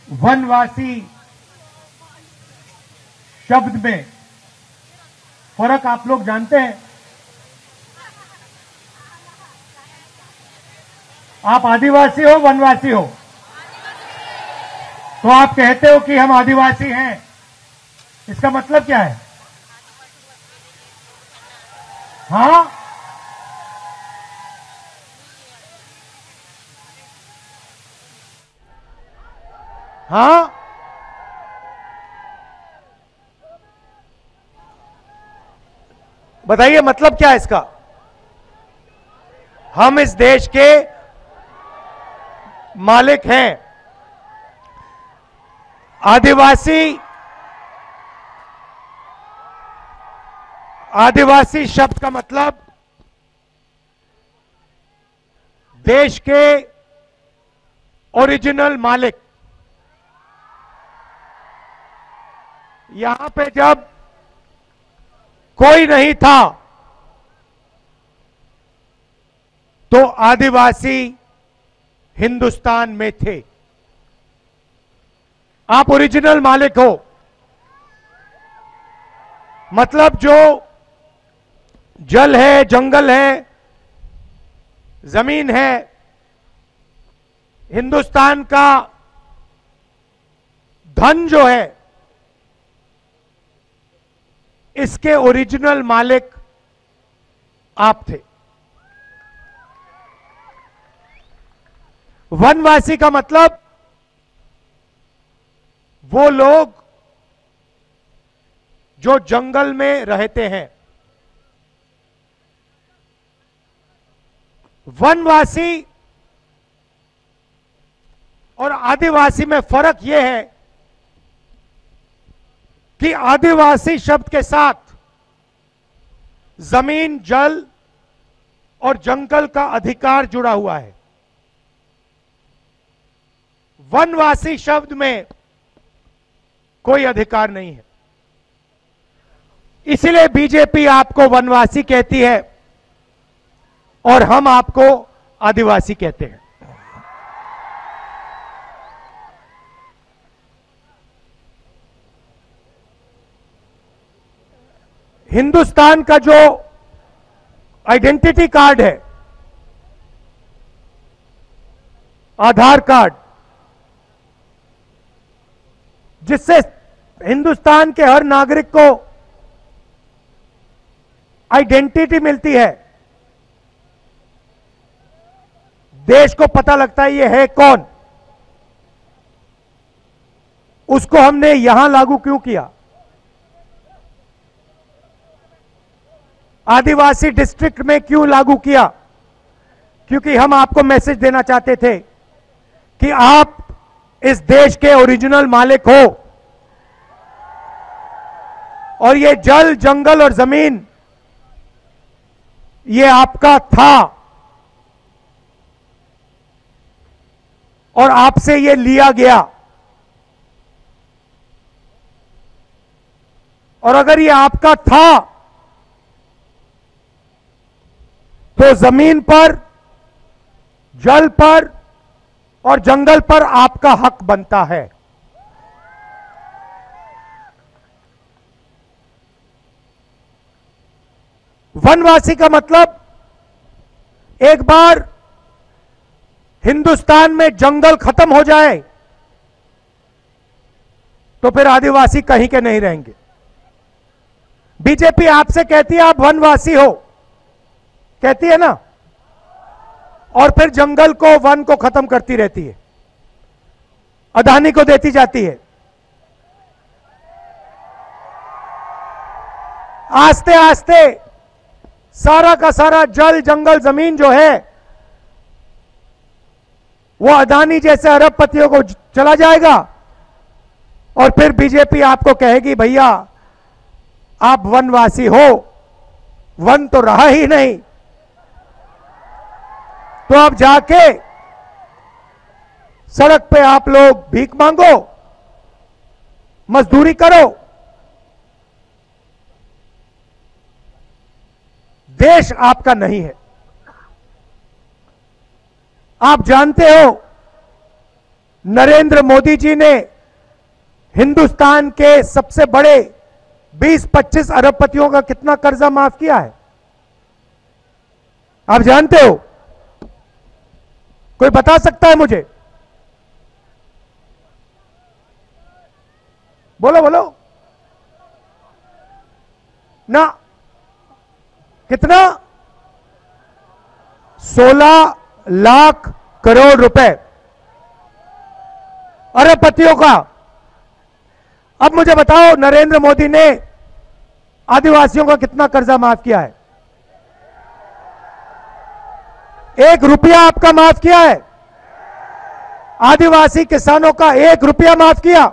वनवासी शब्द में फर्क आप लोग जानते हैं? आप आदिवासी हो, वनवासी हो? तो आप कहते हो कि हम आदिवासी हैं, इसका मतलब क्या है? हाँ, हाँ, बताइए मतलब क्या है इसका? हम इस देश के मालिक हैं। आदिवासी शब्द का मतलब देश के ओरिजिनल मालिक। यहां पे जब कोई नहीं था तो आदिवासी हिंदुस्तान में थे। आप ओरिजिनल मालिक हो, मतलब जो जल है, जंगल है, जमीन है, हिंदुस्तान का धन जो है, इसके ओरिजिनल मालिक आप थे। वनवासी का मतलब वो लोग जो जंगल में रहते हैं। वनवासी और आदिवासी में फर्क यह है कि आदिवासी शब्द के साथ जमीन, जल और जंगल का अधिकार जुड़ा हुआ है। वनवासी शब्द में कोई अधिकार नहीं है। इसलिए बीजेपी आपको वनवासी कहती है और हम आपको आदिवासी कहते हैं। हिंदुस्तान का जो आइडेंटिटी कार्ड है, आधार कार्ड, जिससे हिंदुस्तान के हर नागरिक को आइडेंटिटी मिलती है, देश को पता लगता है ये है कौन, उसको हमने यहां लागू क्यों किया? आदिवासी डिस्ट्रिक्ट में क्यों लागू किया? क्योंकि हम आपको मैसेज देना चाहते थे कि आप इस देश के ओरिजिनल मालिक हो और ये जल, जंगल और जमीन ये आपका था और आपसे ये लिया गया। और अगर ये आपका था तो जमीन पर, जल पर और जंगल पर आपका हक बनता है। वनवासी का मतलब एक बार हिंदुस्तान में जंगल खत्म हो जाए तो फिर आदिवासी कहीं के नहीं रहेंगे। बीजेपी आपसे कहती है आप वनवासी हो, कहती है ना, और फिर जंगल को, वन को खत्म करती रहती है, अदानी को देती जाती है। आस्ते आस्ते सारा का सारा जल, जंगल, जमीन जो है वो अदानी जैसे अरबपतियों को चला जाएगा और फिर बीजेपी आपको कहेगी भैया आप वनवासी हो, वन तो रहा ही नहीं, तो अब जाके सड़क पे आप लोग भीख मांगो, मजदूरी करो। देश आपका नहीं है। आप जानते हो नरेंद्र मोदी जी ने हिंदुस्तान के सबसे बड़े 20-25 अरबपतियों का कितना कर्जा माफ किया है? आप जानते हो? कोई बता सकता है मुझे? बोलो बोलो ना। कितना? 16 लाख करोड़ रुपए अरबपतियों का। अब मुझे बताओ, नरेंद्र मोदी ने आदिवासियों का कितना कर्जा माफ किया है? 1 रुपया आपका माफ किया है? आदिवासी किसानों का 1 रुपया माफ किया?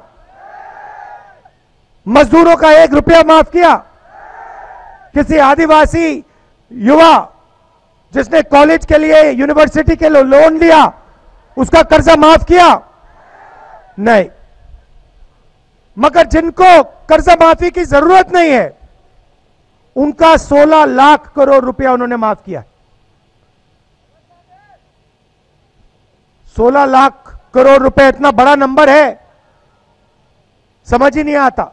मजदूरों का 1 रुपया माफ किया? किसी आदिवासी युवा जिसने कॉलेज के लिए, यूनिवर्सिटी के लिए लोन लिया, उसका कर्जा माफ किया? नहीं। मगर जिनको कर्जा माफी की जरूरत नहीं है, उनका 16 लाख करोड़ रुपया उन्होंने माफ किया। 16 लाख करोड़ रुपए इतना बड़ा नंबर है, समझ ही नहीं आता।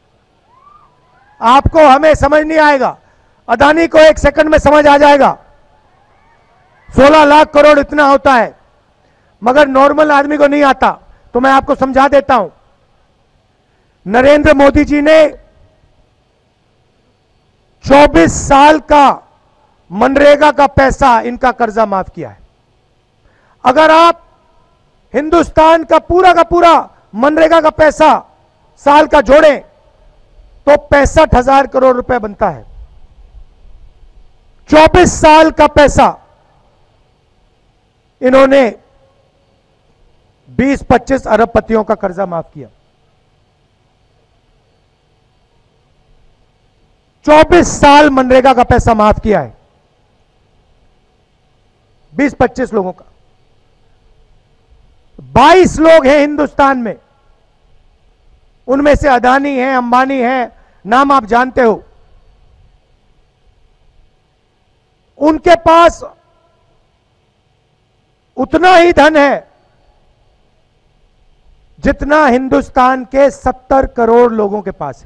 आपको, हमें समझ नहीं आएगा। अदानी को 1 सेकंड में समझ आ जाएगा 16 लाख करोड़ इतना होता है, मगर नॉर्मल आदमी को नहीं आता। तो मैं आपको समझा देता हूं। नरेंद्र मोदी जी ने 24 साल का मनरेगा का पैसा, इनका कर्जा माफ किया है। अगर आप हिंदुस्तान का पूरा मनरेगा का पैसा साल का जोड़ें तो 65,000 करोड़ रुपए बनता है। 24 साल का पैसा इन्होंने 20-25 अरबपतियों का कर्जा माफ किया। 24 साल मनरेगा का पैसा माफ किया है 20-25 लोगों का। 22 लोग हैं हिंदुस्तान में, उनमें से अदानी है, अंबानी है, नाम आप जानते हो। उनके पास उतना ही धन है जितना हिंदुस्तान के 70 करोड़ लोगों के पास है।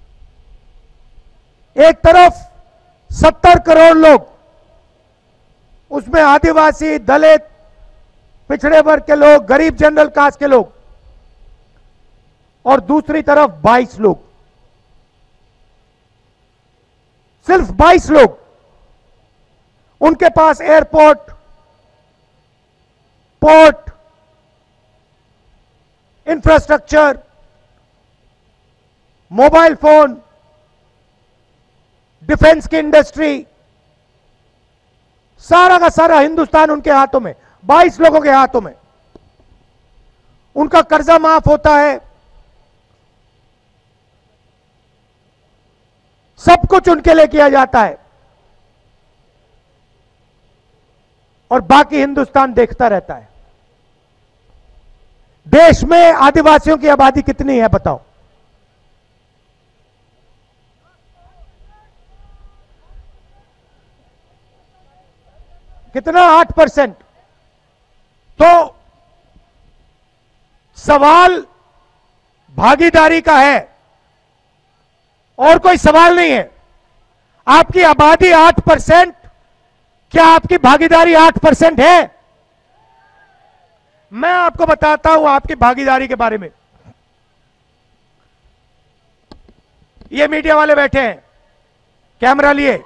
एक तरफ 70 करोड़ लोग, उसमें आदिवासी, दलित, पिछड़े वर्ग के लोग, गरीब जनरल कास्ट के लोग, और दूसरी तरफ 22 लोग, सिर्फ 22 लोग। उनके पास airport, port, infrastructure, mobile phone, defence की इंडस्ट्री, सारा का सारा हिंदुस्तान उनके हाथों में, 22 लोगों के हाथों में। उनका कर्जा माफ होता है, सब कुछ उनके लिए किया जाता है, और बाकी हिंदुस्तान देखता रहता है। देश में आदिवासियों की आबादी कितनी है बताओ? कितना? 8%। तो सवाल भागीदारी का है, और कोई सवाल नहीं है। आपकी आबादी 8%, क्या आपकी भागीदारी 8% है? मैं आपको बताता हूं आपकी भागीदारी के बारे में। ये मीडिया वाले बैठे हैं, कैमरा लिए।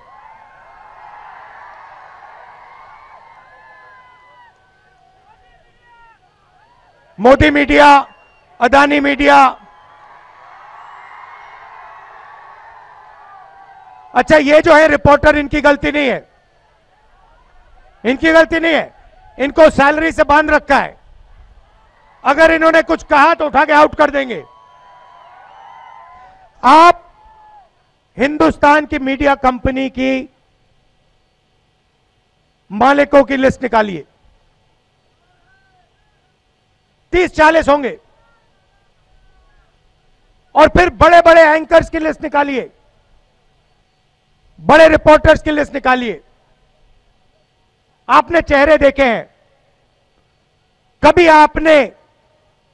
Modi media, Adani media. अच्छा, ये जो है रिपोर्टर, इनकी गलती नहीं है, इनकी गलती नहीं है। इनको सैलरी से बांध रखा है, अगर इन्होंने कुछ कहा तो उठा के आउट कर देंगे। आप हिंदुस्तान की मीडिया कंपनी की मालिकों की लिस्ट निकालिए, 30-40 होंगे, और फिर बड़े बड़े एंकर्स की लिस्ट निकालिए, बड़े रिपोर्टर्स की लिस्ट निकालिए। आपने चेहरे देखे हैं, कभी आपने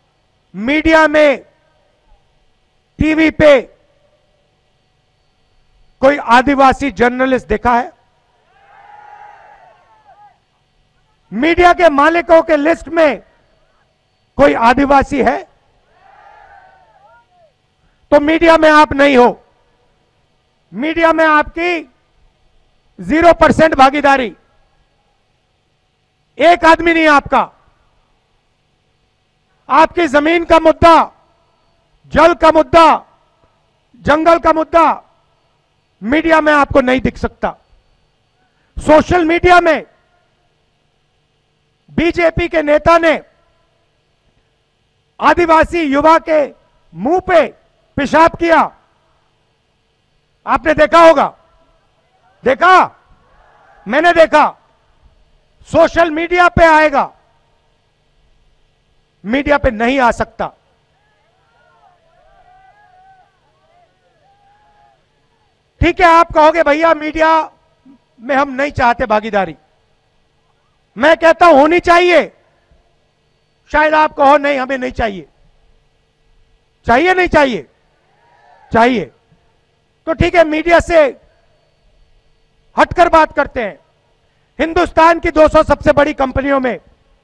मीडिया में, टीवी पे कोई आदिवासी जर्नलिस्ट देखा है? मीडिया के मालिकों के लिस्ट में कोई आदिवासी है? तो मीडिया में आप नहीं हो। मीडिया में आपकी 0% भागीदारी। एक आदमी नहीं आपका। आपकी जमीन का मुद्दा, जल का मुद्दा, जंगल का मुद्दा मीडिया में आपको नहीं दिख सकता। सोशल मीडिया में बीजेपी के नेता ने आदिवासी युवा के मुंह पे पेशाब किया। आपने देखा होगा। देखा? मैंने देखा। सोशल मीडिया पे आएगा, मीडिया पे नहीं आ सकता। ठीक है, आप कहोगे भैया मीडिया में हम नहीं चाहते भागीदारी। मैं कहता हूं होनी चाहिए। शायद आप कहो नहीं हमें नहीं चाहिए। चाहिए नहीं चाहिए? चाहिए। तो ठीक है, मीडिया से हटकर बात करते हैं। हिंदुस्तान की 200 सबसे बड़ी कंपनियों में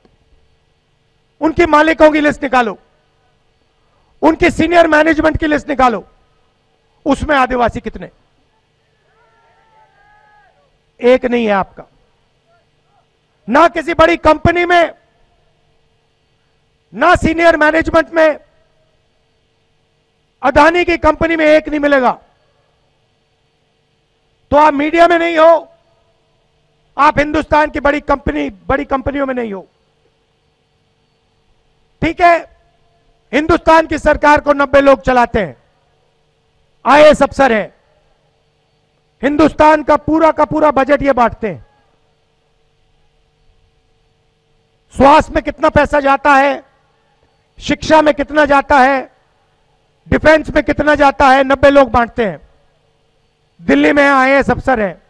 उनकी मालिकों की लिस्ट निकालो, उनकी सीनियर मैनेजमेंट की लिस्ट निकालो, उसमें आदिवासी कितने? एक नहीं है आपका। ना किसी बड़ी कंपनी में, ना सीनियर मैनेजमेंट में। अदानी की कंपनी में एक नहीं मिलेगा। तो आप मीडिया में नहीं हो, आप हिंदुस्तान की बड़ी कंपनियों में नहीं हो। ठीक है, हिंदुस्तान की सरकार को 90 लोग चलाते हैं, आईएएस अफसर हैं, हिंदुस्तान का पूरा बजट ये बांटते हैं। स्वास्थ्य में कितना पैसा जाता है, शिक्षा में कितना जाता है, डिफेंस में कितना जाता है, 90 लोग बांटते हैं। दिल्ली में आईएएस अफसर हैं,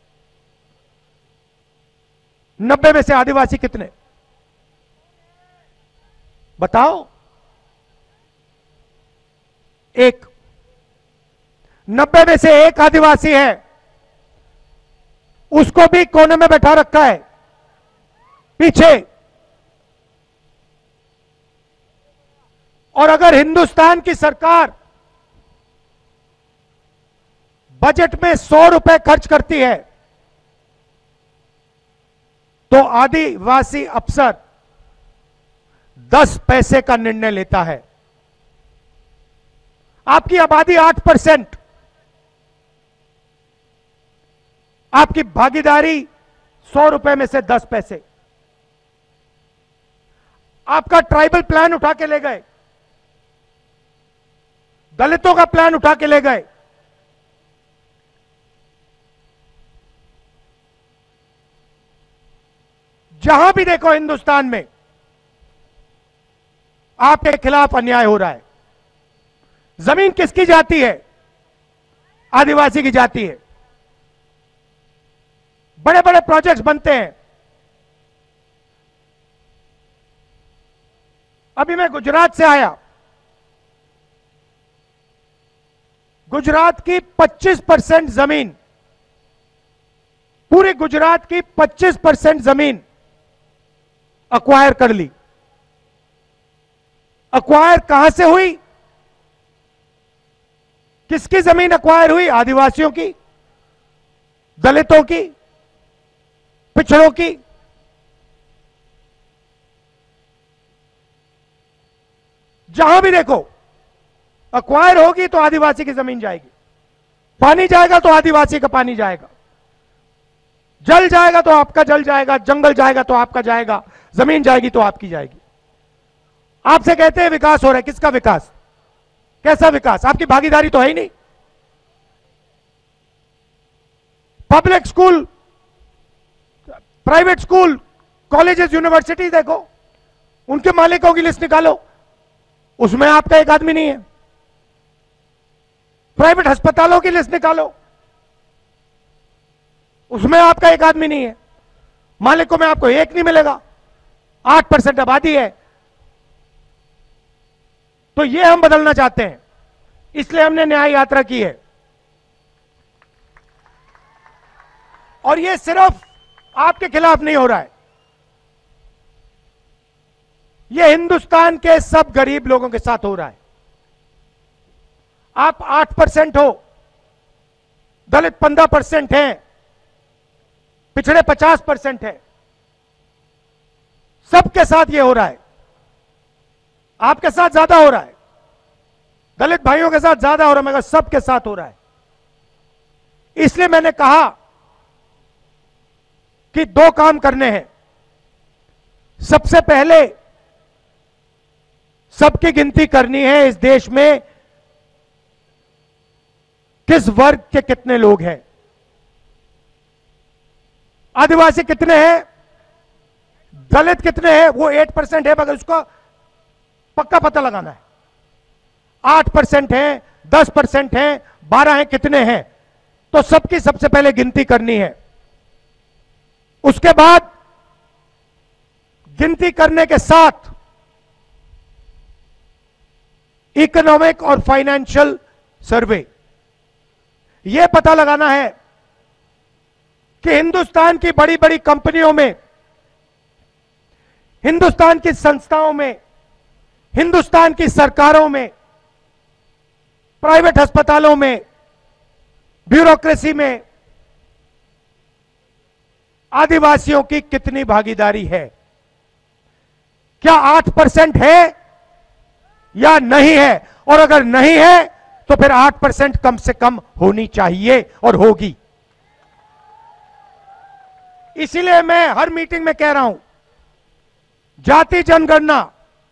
90 में से आदिवासी कितने? बताओ। एक। 90 में से एक आदिवासी है, उसको भी कोने में बैठा रखा है, पीछे। और अगर हिंदुस्तान की सरकार बजट में 100 रुपए खर्च करती है तो आदिवासी अफसर 10 पैसे का निर्णय लेता है। आपकी आबादी 8%, आपकी भागीदारी 100 रुपए में से 10 पैसे। आपका ट्राइबल प्लान उठा के ले गए, दलितों का प्लान उठा के ले गए। जहां भी देखो हिंदुस्तान में आपके खिलाफ अन्याय हो रहा है। जमीन किसकी जाती है? आदिवासी की जाती है। बड़े बड़े प्रोजेक्ट्स बनते हैं। अभी मैं गुजरात से आया। गुजरात की 25% जमीन, पूरे गुजरात की 25% जमीन अक्वायर कर ली। अक्वायर कहां से हुई? किसकी जमीन अक्वायर हुई? आदिवासियों की, दलितों की, पिछड़ों की। जहां भी देखो अक्वायर होगी तो आदिवासी की जमीन जाएगी। पानी जाएगा तो आदिवासी का पानी जाएगा, जल जाएगा तो आपका जल जाएगा, जंगल जाएगा तो आपका जाएगा, जमीन जाएगी तो आपकी जाएगी। आपसे कहते हैं विकास हो रहा है। किसका विकास? कैसा विकास? आपकी भागीदारी तो है ही नहीं। Public school, private school, colleges, university देखो, उनके मालिकों की लिस्ट निकालो, उसमें आपका एक आदमी नहीं है। प्राइवेट अस्पतालों की लिस्ट निकालो, उसमें आपका एक आदमी नहीं है। मालिकों में आपको एक नहीं मिलेगा। 8% आबादी है। तो ये हम बदलना चाहते हैं, इसलिए हमने न्याय यात्रा की है। और ये सिर्फ आपके खिलाफ नहीं हो रहा है, ये हिंदुस्तान के सब गरीब लोगों के साथ हो रहा है। आप 8% हो, दलित 15% हैं, पिछड़े 50% हैं, सबके साथ ये हो रहा है। आपके साथ ज्यादा हो रहा है, दलित भाइयों के साथ ज्यादा हो रहा है, मगर सबके साथ हो रहा है। इसलिए मैंने कहा कि 2 काम करने हैं। सबसे पहले सबकी गिनती करनी है इस देश में किस वर्ग के कितने लोग हैं। आदिवासी कितने हैं, दलित कितने हैं, वो 8% है, मगर उसका पक्का पता लगाना है। 8% है, 10% है, 12 है, कितने हैं, तो सबकी सबसे पहले गिनती करनी है। उसके बाद गिनती करने के साथ इकोनॉमिक और फाइनेंशियल सर्वे, यह पता लगाना है कि हिंदुस्तान की बड़ी बड़ी कंपनियों में, हिंदुस्तान की संस्थाओं में, हिंदुस्तान की सरकारों में, प्राइवेट अस्पतालों में, ब्यूरोक्रेसी में आदिवासियों की कितनी भागीदारी है। क्या 8% है या नहीं है, और अगर नहीं है तो फिर 8% कम से कम होनी चाहिए और होगी। इसीलिए मैं हर मीटिंग में कह रहा हूं, जाति जनगणना,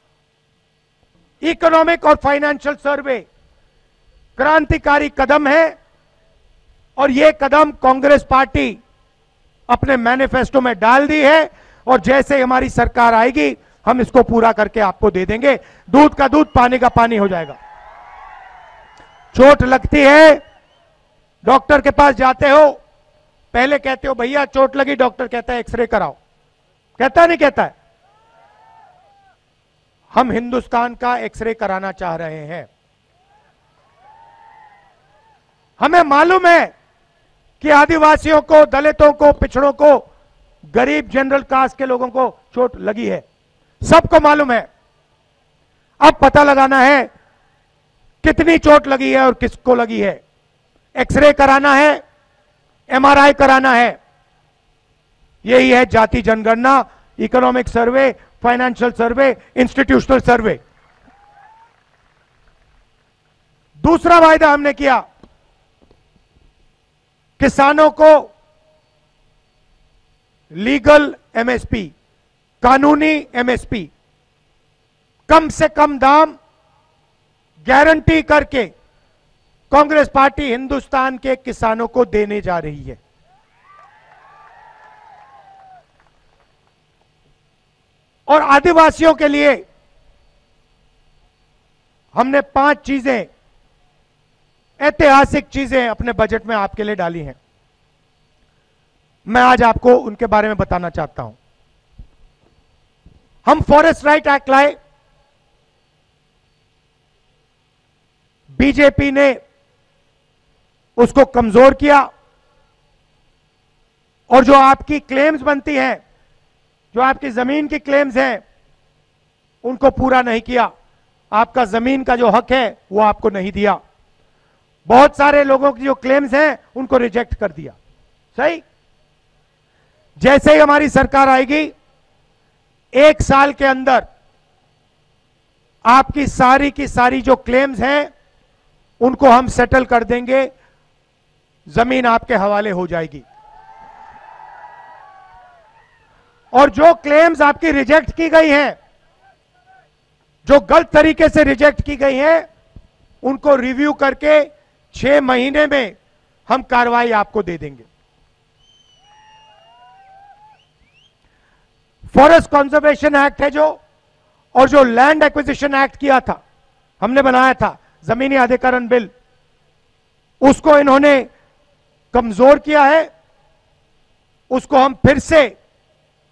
इकोनॉमिक और फाइनेंशियल सर्वे क्रांतिकारी कदम है, और यह कदम कांग्रेस पार्टी अपने मैनिफेस्टो में डाल दी है, और जैसे हमारी सरकार आएगी हम इसको पूरा करके आपको दे देंगे। दूध का दूध, पानी का पानी हो जाएगा। चोट लगती है, डॉक्टर के पास जाते हो, पहले कहते हो भैया चोट लगी, डॉक्टर कहता है एक्सरे कराओ, कहता नहीं कहता है। हम हिंदुस्तान का एक्सरे कराना चाह रहे हैं। हमें मालूम है कि आदिवासियों को, दलितों को, पिछड़ों को, गरीब जनरल कास्ट के लोगों को चोट लगी है, सबको मालूम है। अब पता लगाना है कितनी चोट लगी है और किसको लगी है। एक्सरे कराना है, एमआरआई कराना है। यही है जाति जनगणना, economic survey, financial survey, institutional survey. दूसरा वायदा हमने किया, किसानों को लीगल एमएसपी, कानूनी एमएसपी, कम से कम दाम गारंटी करके कांग्रेस पार्टी हिंदुस्तान के किसानों को देने जा रही है। और आदिवासियों के लिए हमने 5 चीजें, ऐतिहासिक चीजें अपने बजट में आपके लिए डाली हैं। मैं आज आपको उनके बारे में बताना चाहता हूं। हम फॉरेस्ट राइट एक्ट लाए, बीजेपी ने उसको कमजोर किया, और जो आपकी क्लेम्स बनती हैं, जो आपकी जमीन की क्लेम्स हैं, उनको पूरा नहीं किया। आपका जमीन का जो हक है वो आपको नहीं दिया। बहुत सारे लोगों की जो क्लेम्स हैं उनको रिजेक्ट कर दिया। सही, जैसे ही हमारी सरकार आएगी, 1 साल के अंदर आपकी सारी की सारी जो क्लेम्स हैं उनको हम सेटल कर देंगे, जमीन आपके हवाले हो जाएगी। और जो क्लेम्स आपकी रिजेक्ट की गई हैं, जो गलत तरीके से रिजेक्ट की गई हैं, उनको रिव्यू करके 6 महीने में हम कार्रवाई आपको दे देंगे। फॉरेस्ट कंजर्वेशन एक्ट है जो, और जो लैंड एक्विजिशन एक्ट किया था, हमने बनाया था जमीनी अधिग्रहण बिल, उसको इन्होंने कमजोर किया है। उसको हम फिर से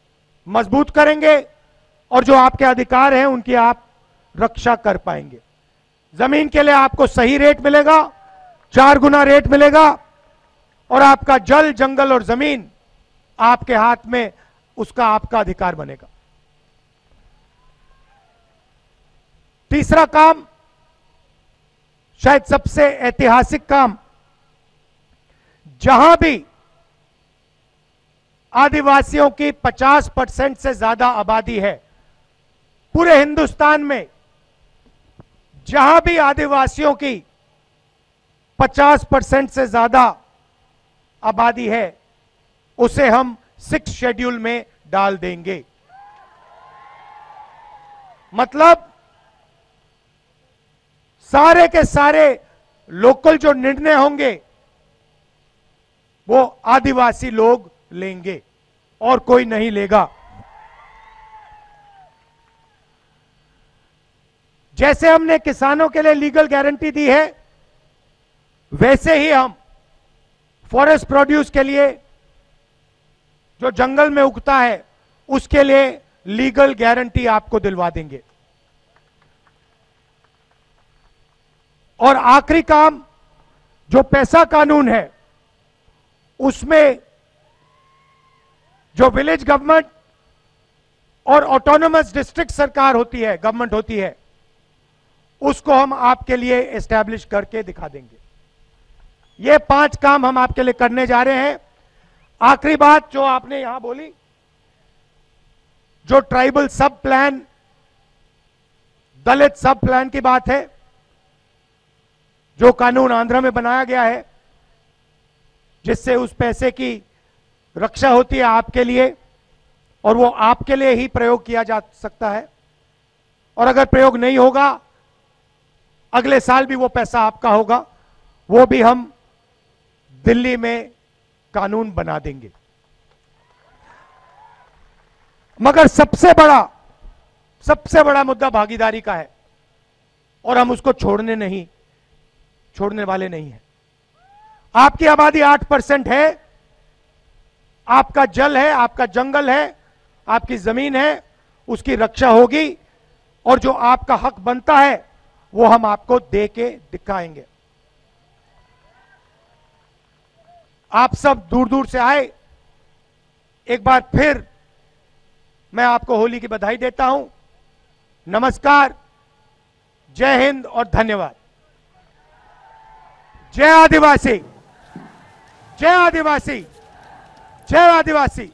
मजबूत करेंगे, और जो आपके अधिकार हैं उनकी आप रक्षा कर पाएंगे। जमीन के लिए आपको सही रेट मिलेगा, 4 गुना रेट मिलेगा, और आपका जल, जंगल और जमीन आपके हाथ में, उसका आपका अधिकार बनेगा। तीसरा काम, शायद सबसे ऐतिहासिक काम, जहां भी आदिवासियों की 50% से ज्यादा आबादी है, पूरे हिंदुस्तान में जहां भी आदिवासियों की 50% से ज्यादा आबादी है, उसे हम 6 शेड्यूल में डाल देंगे। मतलब सारे के सारे लोकल जो निर्णय होंगे वो आदिवासी लोग लेंगे और कोई नहीं लेगा। जैसे हमने किसानों के लिए लीगल गारंटी दी है, वैसे ही हम फॉरेस्ट प्रोड्यूस के लिए, जो जंगल में उगता है, उसके लिए लीगल गारंटी आपको दिलवा देंगे। और आखिरी काम, जो पैसा कानून है, उसमें जो विलेज गवर्नमेंट और ऑटोनोमस डिस्ट्रिक्ट सरकार होती है, गवर्नमेंट होती है, उसको हम आपके लिए एस्टैब्लिश करके दिखा देंगे। ये 5 काम हम आपके लिए करने जा रहे हैं। आखिरी बात जो आपने यहां बोली, जो ट्राइबल सब प्लान, दलित सब प्लान की बात है, जो कानून आंध्र में बनाया गया है, जिससे उस पैसे की रक्षा होती है आपके लिए, और वो आपके लिए ही प्रयोग किया जा सकता है, और अगर प्रयोग नहीं होगा, अगले साल भी वो पैसा आपका होगा, वो भी हम दिल्ली में कानून बना देंगे। मगर सबसे बड़ा मुद्दा भागीदारी का है, और हम उसको छोड़ने वाले नहीं हैं। आपकी आबादी 8% है, आपका जल है, आपका जंगल है, आपकी जमीन है, उसकी रक्षा होगी, और जो आपका हक बनता है वो हम आपको दे के दिखाएंगे। आप सब दूर दूर से आए, एक बार फिर मैं आपको होली की बधाई देता हूं। नमस्कार, जय हिंद और धन्यवाद। जय आदिवासी, जय आदिवासी, जय आदिवासी।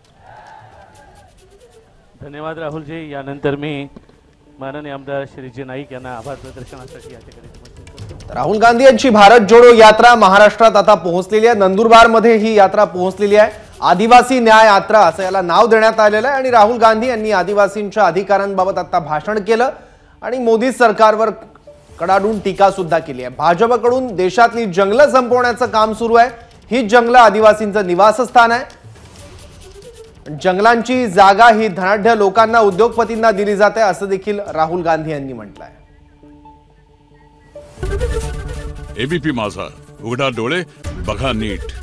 धन्यवाद राहुलजी। यानंतर मी माननीय आमदार श्रीजी नाईक यांना आभार प्रदर्शनासाठी या ठिकाणी उपस्थित करतो। राहुल गांधी यांची भारत जोडो यात्रा महाराष्ट्रात आता पोहोचलेली आहे। नंदुरबार मध्ये ही यात्रा पोहोचलेली आहे। आदिवासी न्याय यात्रा असं याला नाव देण्यात आलेलं आहे, आणि राहुल गांधी यांनी आदिवासींच्या अधिकारांबाबत आता भाषण केलं आणि मोदी सरकारवर कडाडून टीका सुद्धा केली आहे। भाजपकडून देशातली जंगलं संपवण्याचं काम सुरू आहे। ही जंगलं आदिवासींचं निवासस्थान आहे। जंगलांची जागा ही धनाढ्य लोकांना, उद्योगपतींना दिली जाते असं देखील राहुल गांधी यांनी म्हटलं आहे। एबीपी माझा, उघडा डोळे बघा नीट।